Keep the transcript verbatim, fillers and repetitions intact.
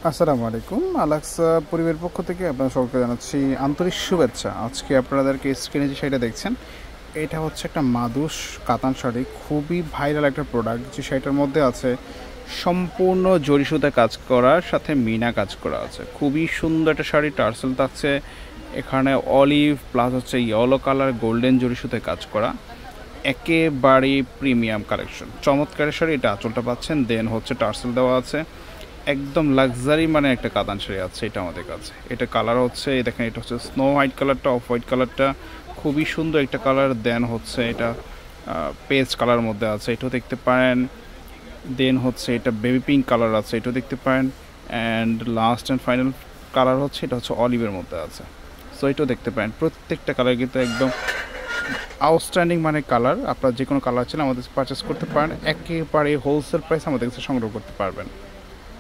আসসালামু আলাইকুম। আলাক্সা পরিবারের পক্ষ থেকে আপনাদের সকলকে জানাচ্ছি আন্তরিক শুভেচ্ছা। আজকে আপনাদেরকে স্ক্রিনে যে শাড়িটা দেখছেন, এটা হচ্ছে একটা মাদুস কাতান শাড়ি। খুবই ভাইরাল একটা প্রোডাক্ট। যে শাড়িটার মধ্যে আছে সম্পূর্ণ জরি সুতা কাজ করার সাথে মিনা কাজ করা আছে। খুবই সুন্দর একটা শাড়ি, টার্সেল থাকছে এখানে অলিভ প্লাস হচ্ছে ইয়েলো কালার গোল্ডেন জরি সুতায় কাজ করা। একেবারে প্রিমিয়াম কালেকশন, চমৎকার শাড়ি। এটা আঁচলটা পাচ্ছেন, দেন হচ্ছে টার্সেল দেওয়া আছে। একদম লাক্সারি মানে একটা কাতান শাড়ি আছে এটা আমাদের কাছে। এটা কালার হচ্ছে দেখেন, এটা হচ্ছে স্নো হোয়াইট কালারটা, অফ হোয়াইট কালারটা খুবই সুন্দর একটা কালার। দেন হচ্ছে এটা পেস্ট কালার মধ্যে আছে, এটাও দেখতে পারেন। দেন হচ্ছে এটা বেবি পিঙ্ক কালার আছে, এটাও দেখতে পারেন। And last and final colour হচ্ছে এটা হচ্ছে অলিভের মধ্যে আছে। সো এটাও দেখতে পারেন। প্রত্যেকটা কালার কিন্তু একদম আউটস্ট্যান্ডিং মানে কালার। আপনারা যে কোনো কালার ছিল আমাদের পারচেস করতে পারেন, একেবারে হোলসেল প্রাইস আমাদের কাছে সংগ্রহ করতে পারবেন।